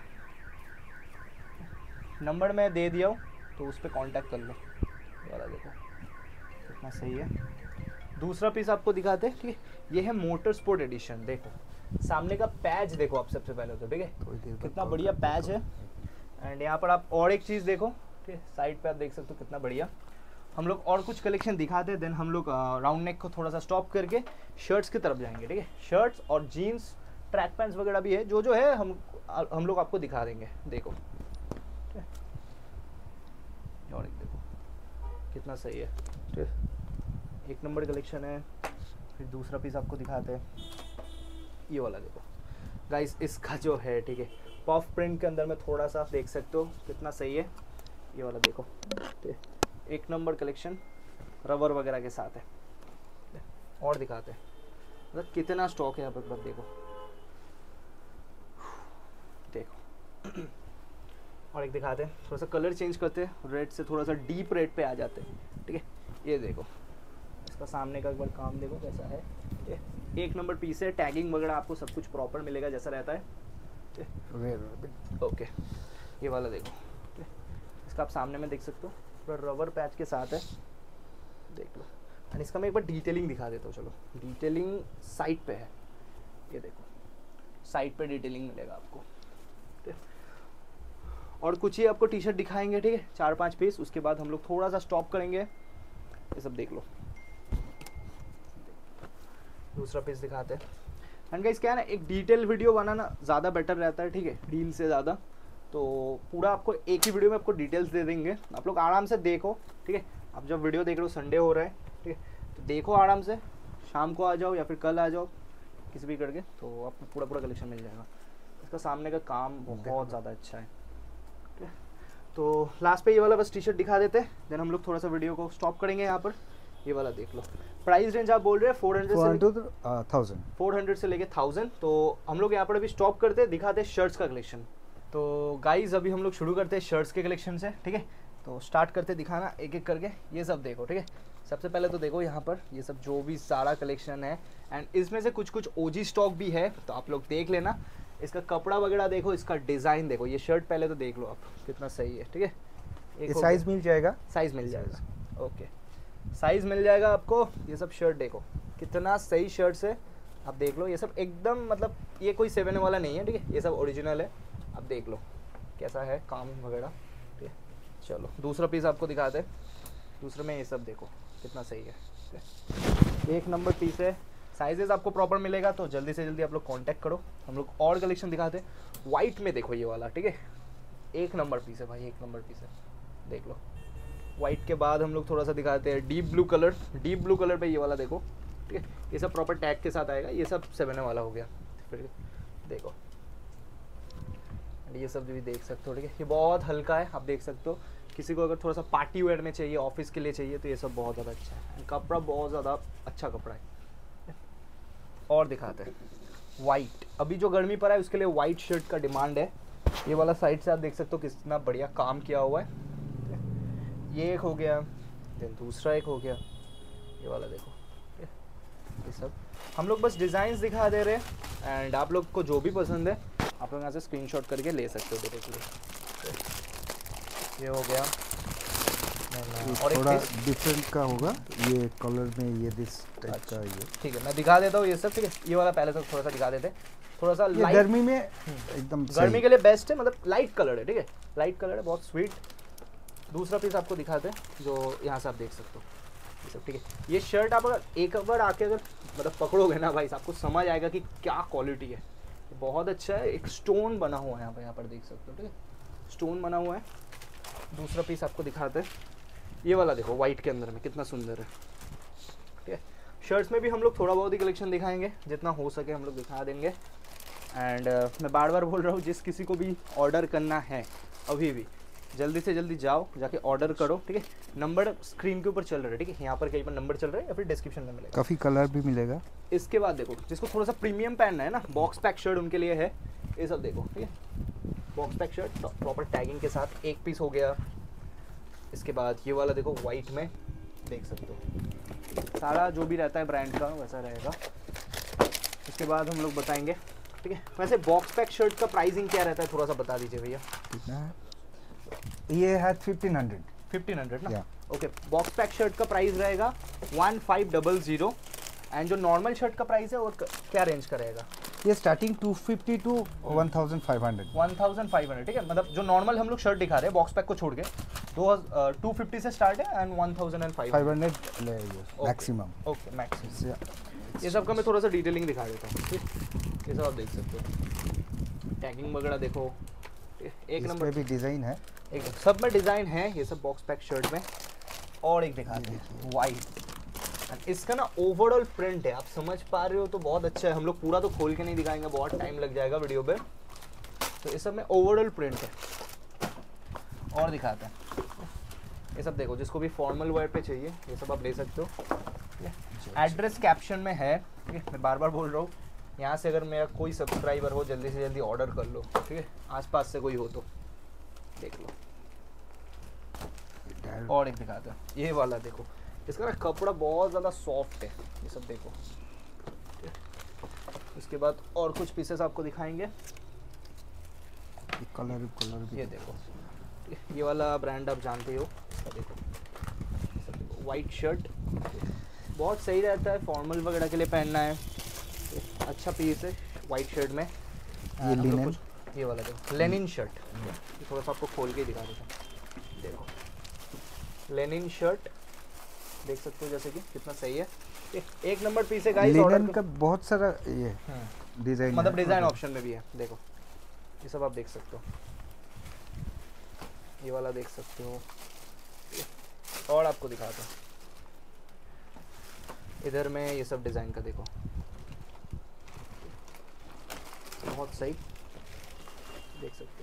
नंबर मैं दे दिया हूँ तो उस पर कॉन्टैक्ट कर लो। वाला देखो कितना सही है। दूसरा पीस आपको दिखाते हैं, ठीक है। ये है मोटर स्पोर्ट एडिशन, देखो सामने का पैच देखो आप सबसे पहले तो, ठीक है, कितना बढ़िया पैच है। एंड यहाँ पर आप और एक चीज़ देखो, ठीक है, साइड पे आप देख सकते हो कितना बढ़िया। हम लोग और कुछ कलेक्शन दिखाते हैं, देन हम लोग राउंड नेक को थोड़ा सा स्टॉप करके शर्ट्स की तरफ जाएंगे, ठीक है। शर्ट्स और जीन्स, ट्रैक पैंट्स वगैरह भी है, जो है हम लोग आपको दिखा देंगे, देखो, ठीक है। और एक देखो कितना सही है, ठीक है, एक नंबर कलेक्शन है। फिर दूसरा पीस आपको दिखाते हैं, ये वाला देखो गाइस, इसका जो है, ठीक है, पफ प्रिंट के अंदर में थोड़ा सा आप देख सकते हो कितना सही है। ये वाला देखो, ठीक है, एक नंबर कलेक्शन रबर वगैरह के साथ है। और दिखाते हैं मतलब कितना स्टॉक है यहाँ पर, देखो देखो। और एक दिखाते हैं, थोड़ा सा कलर चेंज करते हैं, रेड से थोड़ा सा डीप रेड पे आ जाते हैं, ठीक है। ये देखो इसका सामने का एक बार काम देखो कैसा है, ठीक है। एक नंबर पीस है, टैगिंग वगैरह आपको सब कुछ प्रॉपर मिलेगा जैसा रहता है, ओके। ये वाला देखो, ठीक है, इसका आप सामने में देख सकते हो पूरा रबर पैच के साथ है, देख लो। और इसका मैं एक बार डिटेलिंग दिखा देता हूँ, चलो। डिटेलिंग साइड पे है, ये देखो साइड पे डिटेलिंग मिलेगा आपको, ठीक है। और कुछ ही आपको टी शर्ट दिखाएंगे, ठीक है, 4-5 पीस। उसके बाद हम लोग थोड़ा सा स्टॉप करेंगे, ये सब देख लो। दूसरा पीस दिखाते हैं। एंड गाइस क्या है ना, एक डिटेल वीडियो बनाना ज़्यादा बेटर रहता है, ठीक है, डील से ज़्यादा। तो पूरा आपको एक ही वीडियो में आपको डिटेल्स दे देंगे, आप लोग आराम से देखो, ठीक है। आप जब वीडियो देख रहे हो, संडे हो रहा है, ठीक है, तो देखो आराम से, शाम को आ जाओ या फिर कल आ जाओ किसी भी करके, तो आपको पूरा पूरा कलेक्शन मिल जाएगा। इसका सामने का काम बहुत ज़्यादा अच्छा है, ठीक है। तो लास्ट पे ये वाला बस टी शर्ट दिखा देते हैं, देन हम लोग थोड़ा सा वीडियो को स्टॉप करेंगे यहाँ पर। ये वाला देख लो, प्राइस रेंज आप बोल रहे हैं 400 से लेके 1000। तो हम लोग यहाँ पर अभी स्टॉप करते हैं, दिखाते हैं शर्ट्स का कलेक्शन। तो गाइज अभी हम लोग शुरू करते हैं शर्ट्स के कलेक्शन से, ठीक है। तो स्टार्ट करते दिखाना एक एक करके। ये सब देखो, ठीक है, सबसे पहले तो देखो यहाँ पर ये सब जो भी सारा कलेक्शन है, एंड इसमें से कुछ कुछ ओजी स्टॉक भी है, तो आप लोग देख लेना। इसका कपड़ा वगैरह देखो, इसका डिज़ाइन देखो, ये शर्ट पहले तो देख लो आप कितना सही है, ठीक है। ये साइज मिल जाएगा, साइज मिल जाएगा, ओके, साइज मिल जाएगा आपको। ये सब शर्ट देखो कितना सही शर्ट्स है, आप देख लो। ये सब एकदम मतलब ये कोई 7 वाला नहीं है, ठीक है, ये सब ओरिजिनल है। आप देख लो कैसा है काम वगैरह, ठीक है। चलो दूसरा पीस आपको दिखाते हैं। दूसरे में ये सब देखो कितना सही है, ठीक है? एक नंबर पीस है। साइजेस आपको प्रॉपर मिलेगा, तो जल्दी से जल्दी आप लोग कांटेक्ट करो। हम लोग और कलेक्शन दिखाते हैं। वाइट में देखो ये वाला, ठीक है, एक नंबर पीस है भाई, एक नंबर पीस है, देख लो। वाइट के बाद हम लोग थोड़ा सा दिखाते हैं deep blue colour. Deep blue colour पे ये वाला देखो, ठीक है, ये सब प्रॉपर टैग के साथ आएगा। ये सब 7 वाला हो गया, फिर देखो ये सब भी देख सकते हो, ठीक है। ये बहुत हल्का है, आप देख सकते हो। किसी को अगर थोड़ा सा पार्टी वेयर में चाहिए, ऑफिस के लिए चाहिए, तो ये सब बहुत ज़्यादा अच्छा है। कपड़ा बहुत ज़्यादा अच्छा कपड़ा है। और दिखाते हैं वाइट, अभी जो गर्मी पर है उसके लिए वाइट शर्ट का डिमांड है। ये वाला साइड से आप देख सकते हो कितना बढ़िया काम किया हुआ है। ये एक हो गया, देन दूसरा एक हो गया, ये वाला देखो। ये सब हम लोग बस डिज़ाइंस दिखा दे रहे हैं, एंड आप लोग को जो भी पसंद है आप लोग यहाँ से स्क्रीनशॉट करके ले सकते हो डायरेक्टली। ये हो गया, और थोड़ा डिफरेंट का होगा ये कलर में, ये दिस टाइप का ये, ठीक है, मैं दिखा देता हूँ ये सब, ठीक है। ये वाला पहले तो थोड़ा सा दिखा देते हैं, थोड़ा सा लाइट, गर्मी में एकदम गर्मी के लिए बेस्ट है, मतलब लाइट कलर है, ठीक है, लाइट कलर है, बहुत स्वीट। दूसरा पीस आपको दिखाते हैं, जो यहाँ से आप देख सकते हो ये सब, ठीक है। ये शर्ट आप अगर एक बार आके अगर मतलब पकड़ोगे ना भाई, आपको समझ आएगा कि क्या क्वालिटी है। बहुत अच्छा है, एक स्टोन बना हुआ है यहाँ पर देख सकते हो, ठीक है, स्टोन बना हुआ है। दूसरा पीस आपको दिखाते हैं, ये वाला देखो वाइट के अंदर में कितना सुंदर है, ठीक है। शर्ट्स में भी हम लोग थोड़ा बहुत ही कलेक्शन दिखाएंगे, जितना हो सके हम लोग दिखा देंगे। एंड मैं बार बार बोल रहा हूँ, जिस किसी को भी ऑर्डर करना है अभी भी, जल्दी से जल्दी जाओ, जाके ऑर्डर करो, ठीक है। नंबर स्क्रीन के ऊपर चल रहा है, ठीक है, यहाँ पर कहीं पर नंबर चल रहा है या फिर डिस्क्रिप्शन में मिलेगा। काफ़ी कलर भी मिलेगा। इसके बाद देखो जिसको थोड़ा सा प्रीमियम पहनना है ना, बॉक्स पैक शर्ट उनके लिए है, ये सब देखो, ठीक है। Box pack shirt proper tagging के साथ एक पीस हो गया। इसके बाद ये वाला देखो वाइट में, देख सकते हो सारा जो भी रहता है ब्रांड का वैसा रहेगा। इसके बाद हम लोग बताएंगे, ठीक है। वैसे बॉक्स पैक शर्ट का प्राइसिंग क्या रहता है, थोड़ा सा बता दीजिए भैया। कितना है? ये है 1500। 1500 ना, ओके। बॉक्स पैक शर्ट का प्राइस रहेगा 1500 एंड जो नॉर्मल शर्ट का प्राइस है वो क्या रेंज का रहेगा? ये स्टार्टिंग 250 टू 1500। 1500, ठीक है। मतलब जो नॉर्मल हम लोग शर्ट दिखा रहे हैं बॉक्स पैक को छोड़ के 250 से स्टार्ट है एंड 1500 मैक्सिमम। Okay maximum. ये सब का मैं थोड़ा सा डिटेलिंग दिखा देता हूँ, ये सब आप देख सकते हो। टैगिंग वगैरह देखो, एक नंबर भी डिज़ाइन है, एक सब में डिज़ाइन है ये सब बॉक्स पैक शर्ट में। और एक दिखाते हैं वाइट, इसका ना ओवरऑल प्रिंट है, आप समझ पा रहे हो तो बहुत अच्छा है। हम लोग पूरा तो खोल के नहीं दिखाएंगे, बहुत टाइम लग जाएगा वीडियो पे। तो इस सब में ओवरऑल प्रिंट है। और दिखाते हैं, ये सब देखो जिसको भी फॉर्मल वेयर पे चाहिए ये सब आप ले सकते हो। एड्रेस कैप्शन में है, ठीक है। मैं बार बार बोल रहा हूँ, यहाँ से अगर मेरा कोई सब्सक्राइबर हो जल्दी से जल्दी ऑर्डर कर लो, ठीक है। आसपास से कोई हो तो देख लो। और एक दिखाते हैं, ये वाला देखो, इसका ना कपड़ा बहुत ज़्यादा सॉफ्ट है, ये सब देखो। इसके बाद और कुछ पीसेस आपको दिखाएंगे। कलर भी ये देखो, ये वाला ब्रांड आप जानते हो, देखो वाइट शर्ट बहुत सही रहता है, फॉर्मल वगैरह के लिए पहनना है, अच्छा पीस है वाइट शर्ट में। ये लिनन, ये वाला देखो लेनिन शर्ट, थोड़ा सा आपको खोल के दिखा देता हूँ। देखो लेनिन शर्ट देख सकते हो जैसे कि कितना सही है, एक नंबर पीस है गाइस। लिनन का बहुत सारा ये डिजाइन, मतलब डिजाइन ऑप्शन में भी है, देखो ये सब आप देख सकते हो। ये वाला देख सकते हो, और आपको दिखाता हूँ इधर में ये सब डिजाइन का देखो, बहुत सही देख सकते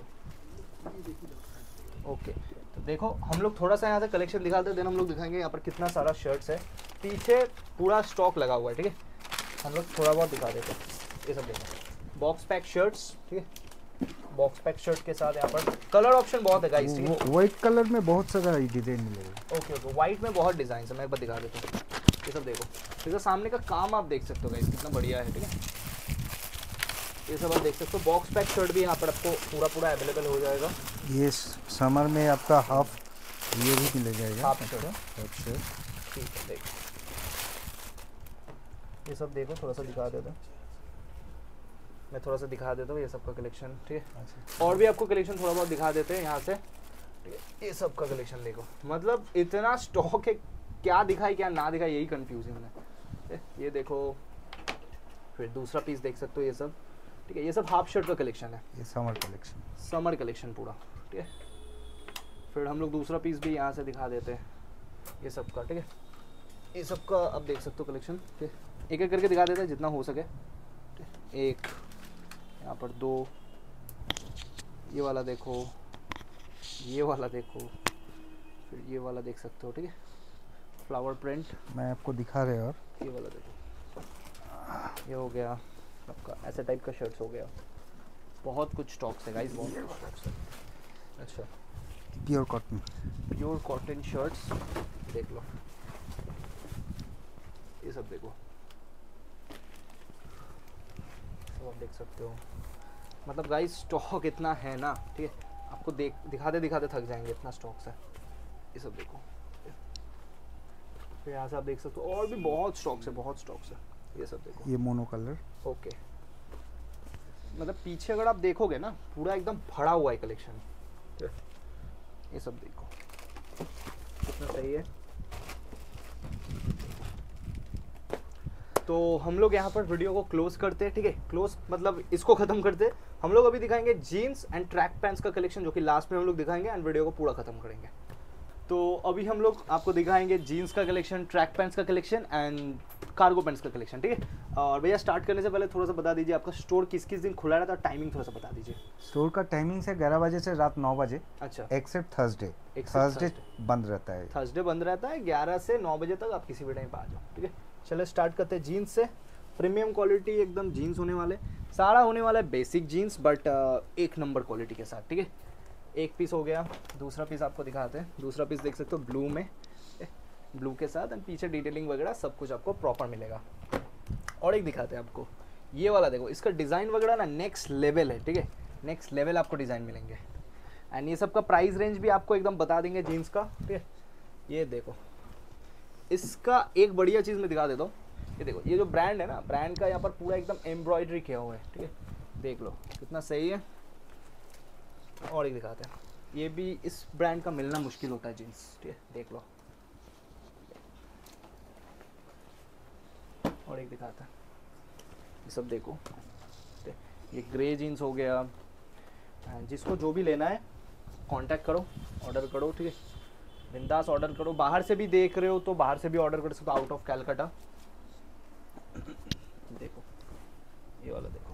हो। ओके तो देखो हम लोग थोड़ा सा यहाँ से कलेक्शन दिखाते हैं, देन हम लोग दिखाएंगे यहाँ पर कितना सारा शर्ट्स है, पीछे पूरा स्टॉक लगा हुआ है, ठीक है। हम लोग थोड़ा बहुत दिखा देते हैं। ये सब देखो बॉक्स पैक शर्ट्स, ठीक है। बॉक्स पैक शर्ट के साथ यहाँ पर कलर ऑप्शन बहुत है गाइस, ठीक है। व्हाइट कलर में बहुत सारा डिजाइन मिलेगा। ओके ओके, व्हाइट में बहुत डिजाइन है, मैं एक बार दिखा देता हूँ। ये सब देखो, इसका सामने का काम आप देख सकते हो गाइस कितना बढ़िया है, ठीक है। ये सब आप देख सकते हो। बॉक्स पैक शर्ट भी यहाँ पर आपको पूरा अवेलेबल हो जाएगा। ये समर में आपका हाफ ये भी मिल जाएगा, हाफ शर्ट, ठीक है। देखो ये सब देखो, थोड़ा सा दिखा देता हूँ, मैं थोड़ा सा दिखा देता हूँ ये सब का कलेक्शन, ठीक है। और भी आपको कलेक्शन थोड़ा बहुत दिखा देते हैं यहाँ से, ठीक है। ये सब का कलेक्शन देखो, मतलब इतना स्टॉक है, क्या दिखाई क्या ना दिखाई यही कंफ्यूजन है। ये देखो, फिर दूसरा पीस देख सकते हो, ये सब ठीक है। ये सब हाफ शर्ट का कलेक्शन है, ये समर कलेक्शन पूरा, ठीक है। फिर हम लोग दूसरा पीस भी यहाँ से दिखा देते हैं ये सब का, ठीक है। ये सब का आप देख सकते हो कलेक्शन, ठीक है। एक एक करके दिखा देते हैं जितना हो सके, एक यहाँ पर दो, ये वाला देखो, ये वाला देखो, फिर ये वाला देख सकते हो, ठीक है। फ्लावर प्रिंट मैं आपको दिखा रहे, और ये वाला देखो, ये हो गया आपका ऐसा टाइप का शर्ट्स हो गया। बहुत कुछ स्टॉक्स है गाइस, बहुत कुछ स्टॉक्स है। अच्छा प्योर कॉटन शर्ट्स देख लो, ये सब देखो, सब आप देख सकते हो। मतलब गाइस स्टॉक इतना है ना, ठीक है। आपको दिखाते दिखाते थक जाएंगे, इतना स्टॉक्स है। ये सब देखो, फिर यहाँ से आप देख सकते हो और भी बहुत स्टॉक्स है, बहुत स्टॉक्स है। ये सब देखो, ये मोनो कलर, ओके। मतलब पीछे अगर आप देखोगे ना पूरा एकदम भरा हुआ है कलेक्शन, ये सब देखो कितना सही है। तो हम लोग यहाँ पर वीडियो को क्लोज करते हैं, ठीक है। क्लोज मतलब इसको खत्म करते हैं। हम लोग अभी दिखाएंगे जीन्स एंड ट्रैक पैंट्स का कलेक्शन, जो कि लास्ट में हम लोग दिखाएंगे एंड वीडियो को पूरा खत्म करेंगे। तो अभी हम लोग आपको दिखाएंगे जीन्स का कलेक्शन, ट्रैक पैंट्स का कलेक्शन एंड कार्गो पैंट्स का कलेक्शन, ठीक है। और भैया स्टार्ट करने से पहले थोड़ा सा बता दीजिए आपका स्टोर किस किस दिन खुला रहता है, टाइमिंग थोड़ा सा बता दीजिए। स्टोर का टाइमिंग से 11 बजे से रात 9 बजे। अच्छा। एक्सेप्ट थर्सडे बंद रहता है। थर्सडे बंद रहता है 11 से 9 बजे तक, आप किसी भी टाइम पे आ जाओ, ठीक है। चलो स्टार्ट करते हैं जीन्स से। प्रीमियम क्वालिटी एकदम जीन्स होने वाले, सारा होने वाला है बेसिक जीन्स बट एक नंबर क्वालिटी के साथ, ठीक है। एक पीस हो गया, दूसरा पीस आपको दिखाते हैं। दूसरा पीस देख सकते हो ब्लू में, ब्लू के साथ एंड पीछे डिटेलिंग वगैरह सब कुछ आपको प्रॉपर मिलेगा। और एक दिखाते हैं आपको, ये वाला देखो, इसका डिज़ाइन वगैरह ना नेक्स्ट लेवल है, ठीक है। नेक्स्ट लेवल आपको डिज़ाइन मिलेंगे एंड ये सब का प्राइस रेंज भी आपको एकदम बता देंगे जीन्स का, ठीक है। ये देखो, इसका एक बढ़िया चीज़ मैं दिखा देता हूँ। ये देखो, ये जो ब्रांड है ना, ब्रांड का यहाँ पर पूरा एकदम एम्ब्रॉयडरी किया हुआ है, ठीक है। देख लो कितना सही है। और एक दिखाते हैं, ये भी इस ब्रांड का मिलना मुश्किल होता है जीन्स, ठीक है। देख लो, और एक दिखाता है, ये सब देखो, ये ग्रे जीन्स हो गया। जिसको जो भी लेना है कांटेक्ट करो, ऑर्डर करो, ठीक है। बिंदास ऑर्डर करो। बाहर से भी देख रहे हो तो बाहर से भी ऑर्डर कर सकते हो, आउट ऑफ कैलकाटा। देखो ये वाला देखो।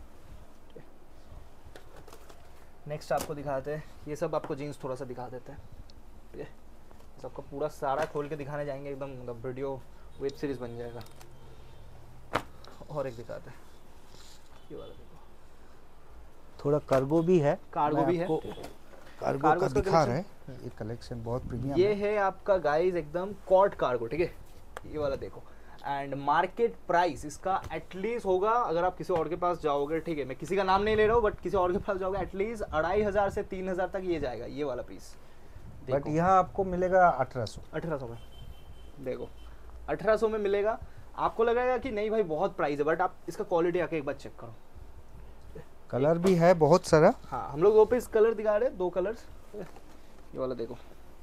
नेक्स्ट आपको दिखाते हैं, ये सब आपको जीन्स थोड़ा सा दिखा देते हैं, ठीक है। सबका पूरा सारा खोल के दिखाने जाएंगे, एकदम मतलब वीडियो वेब सीरीज बन जाएगा। और एक दिखाते हैं, ये वाला देखो, थोड़ा कार्गो भी है, कार्गो भी है, कार्गो का दिखा रहे हैं। ये कलेक्शन बहुत प्रीमियम ये है आपका गाइस एकदम कॉट कार्गो, ठीक है। ये वाला देखो एंड मार्केट प्राइस इसका एटलीस्ट होगा, अगर आप किसी और के पास जाओगे, ठीक है, मैं किसी का नाम नहीं ले रहा हूँ, बट किसी और के पास जाओगे एटलीस्ट 2500 से 3000 तक ये जाएगा, ये वाला पीस। बट यहाँ आपको मिलेगा 1800 में। देखो 1800 में मिलेगा। आपको लगेगा कि नहीं भाई बहुत प्राइस है, बट आप इसका क्वालिटी आके एक बार चेक करो। कलर भी है बहुत सारा। हाँ, हम लोग 2 पीस कलर दिखा रहे हैं, 2 कलर्स। ये वाला देखो,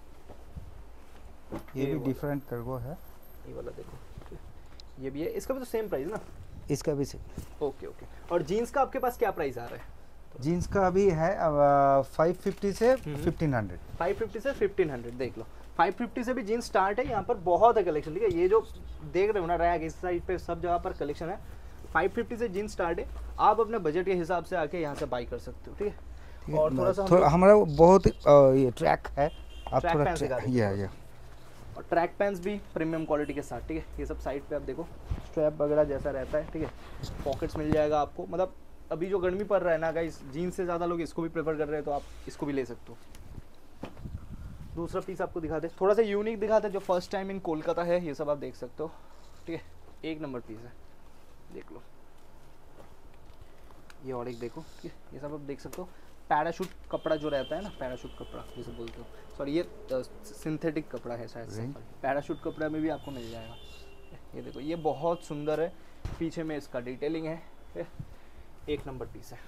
ये भी डिफरेंट कार्गो है। ये वाला देखो, ये भी है। इसका भी तो सेम प्राइस ना? इसका भी सेम। Okay okay. और जीन्स का आपके पास क्या प्राइस आ रहा है? जीन्स का अभी है 550 से 1500। 550 से 1500। देख लो 550 से भी जीन्स स्टार्ट है। यहाँ पर बहुत है कलेक्शन, ठीक है। ये जो देख रहे हो ना रैक, इस साइड पे सब जगह पर कलेक्शन है। 550 से जीन्स स्टार्ट है। आप अपने बजट के हिसाब से आके यहाँ से बाई कर सकते हो, ठीक है। और थोड़ा सा हमारा बहुत ये ट्रैक है, आप ट्रैक थोड़ा ये और ट्रैक पैंट्स भी प्रीमियम क्वालिटी के साथ, ठीक है। ये सब साइड पे आप देखो, स्ट्रैप वगैरह जैसा रहता है, ठीक है। पॉकेट्स मिल जाएगा आपको। मतलब अभी जो गर्मी पड़ रहा है ना गाइस, जीन्स से ज़्यादा लोग इसको भी प्रेफर कर रहे हैं, तो आप इसको भी ले सकते हो। दूसरा पीस आपको दिखाते हैं, थोड़ा सा यूनिक दिखाते हैं, जो फर्स्ट टाइम इन कोलकाता है। ये सब आप देख सकते हो, ठीक है। एक नंबर पीस है, देख लो। ये और एक देखो, ठीक है। ये सब आप देख सकते हो। पैराशूट कपड़ा जो रहता है ना, पैराशूट कपड़ा जैसे बोलते हो, सॉरी ये सिंथेटिक कपड़ा है शायद से। पैराशूट कपड़ा में भी आपको मिल जाएगा। ये देखो, ये बहुत सुंदर है। पीछे में इसका डिटेलिंग है। एक नंबर पीस है,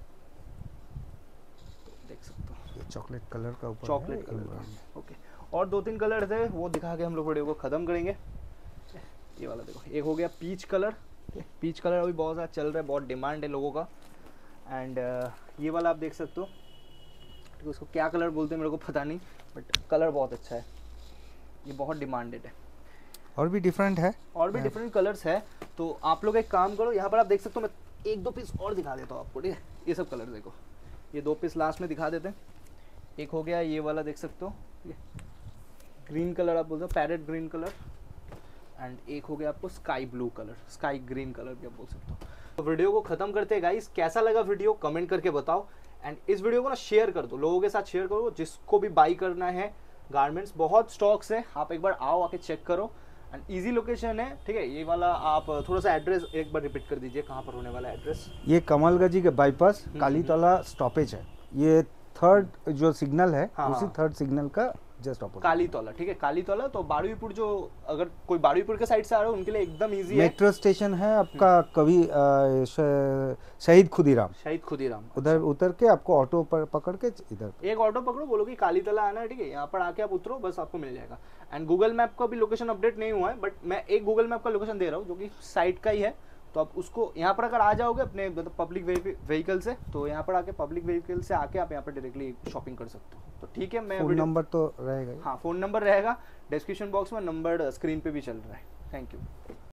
तो देख सकते हो। ये चॉकलेट कलर का ऊपर, चॉकलेट कलर, ओके। और 2-3 कलर थे, वो दिखा के हम लोग वीडियो को ख़त्म करेंगे। ये वाला देखो, एक हो गया पीच कलर। पीच कलर अभी बहुत ज़्यादा चल रहा है, बहुत डिमांड है लोगों का। एंड ये वाला आप देख सकते हो, तो उसको क्या कलर बोलते हैं मेरे को पता नहीं, बट कलर बहुत अच्छा है। ये बहुत डिमांडेड है। और भी डिफरेंट है, और भी डिफरेंट कलर्स है। तो आप लोग एक काम करो, यहाँ पर आप देख सकते हो। मैं 1-2 पीस और दिखा देता हूँ आपको, ठीक है। ये सब कलर देखो, ये 2 पीस लास्ट में दिखा देते हैं। एक हो गया ये वाला, देख सकते हो, ठीक है। ग्रीन कलर आप बोलते हो, पैरेट ग्रीन कलर। एंड एक हो गया आपको sky blue colour, sky green colour भी आप बोल सकते हो। तो वीडियो को खत्म करते हैं गाइस। कैसा लगा वीडियो कमेंट करके बताओ। एंड इस वीडियो को ना शेयर कर दो, लोगों के साथ शेयर करो, जिसको भी बाई करना है गारमेंट्स। बहुत स्टॉक्स है, आप एक बार आओ, आके चेक करो। एंड इजी लोकेशन है, ठीक है। ये वाला आप थोड़ा सा एड्रेस एक बार रिपीट कर दीजिए, कहाँ पर होने वाला एड्रेस? ये कमलगंज के बाईपास कालीतला स्टॉपेज है। ये 3rd जो सिग्नल है, उसी 3rd सिग्नल का जस्ट ऑपोजिट कालीतला, ठीक है। कालीतला तो बारुईपुर, जो अगर कोई बारुईपुर के साइड से आ रहा हो उनके लिए एकदम इजी है। मेट्रो स्टेशन है आपका, कभी शहीद खुदीराम, उधर उतर के आपको ऑटो पकड़ के इधर एक ऑटो पकड़ो, बोलो कि कालीतला आना है, ठीक है। यहाँ पर आके आप उतरो, बस आपको मिल जाएगा। एंड गूगल मैप का भी लोकेशन अपडेट नहीं हुआ है, बट मैं एक गूगल मैप का लोकेशन दे रहा हूँ जो कि साइट का ही है, तो आप उसको यहाँ पर अगर आ जाओगे अपने मतलब पब्लिक व्हीकल से, तो यहाँ पर आके पब्लिक व्हीकल से आके आप यहाँ पर डायरेक्टली शॉपिंग कर सकते हो। तो ठीक है, मैं फ़ोन नंबर तो रहेगा ही। हाँ, फ़ोन नंबर रहेगा डिस्क्रिप्शन बॉक्स में, नंबर स्क्रीन पे भी चल रहा है। Thank you.